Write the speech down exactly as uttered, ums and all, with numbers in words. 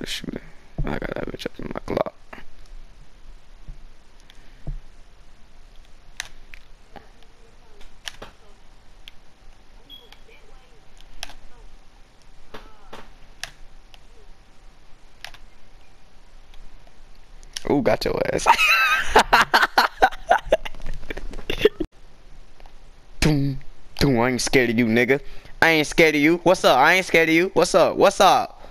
the shooter. I got that bitch up in my Glock. Ooh, got your ass. Doom, doom, I ain't scared of you, nigga. I ain't scared of you. What's up? I ain't scared of you. What's up? What's up?